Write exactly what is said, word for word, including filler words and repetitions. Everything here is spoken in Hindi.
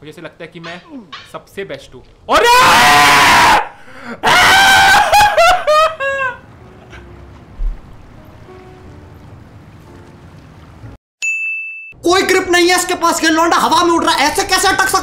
मुझे ऐसे लगता है कि मैं सबसे बेस्ट हूँ। और कोई ग्रिप नहीं है इसके पास, ये लौंडा हवा में उड़ रहा है, ऐसे कैसे अटक सकता